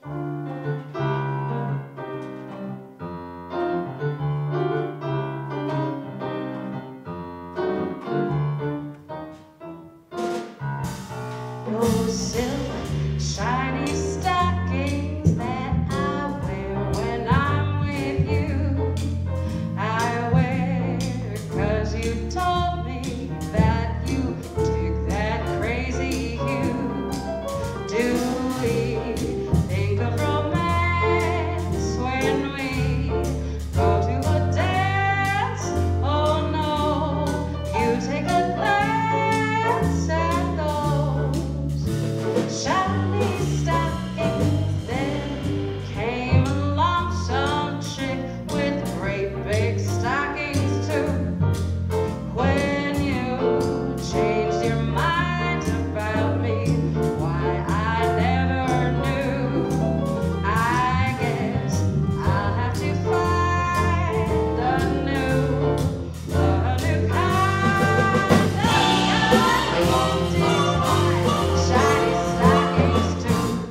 Those silk, shiny stockings that I wear when I'm with you, I wear 'cause you told me that you dig that crazy hue. Do we think of romance when we go to a dance? Oh no, you take a glance at those shiny stockings. Then came along some chick with great big stockings too. When you changed your mind about me, why I never knew. I guess I'll have to find a new kind. Won't it find shiny stockings too?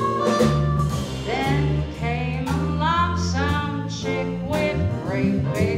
Then came along some chick with great big